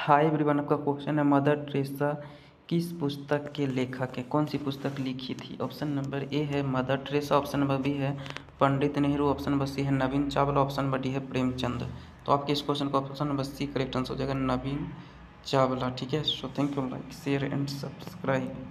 हाय everyone, आपका question है Mother Teresa किस पुस्तक के लेखक है, कौन सी पुस्तक लिखी थी। ऑप्शन नंबर ए है Mother Teresa, option number B है Pandit Nehru, option number C है Naveen Chawla, option number D है प्रेमचंद। तो आपके इस क्वेश्चन का option number C correct answer हो जाएगा, नवीन चावला। ठीक है, so thank you, like share and subscribe.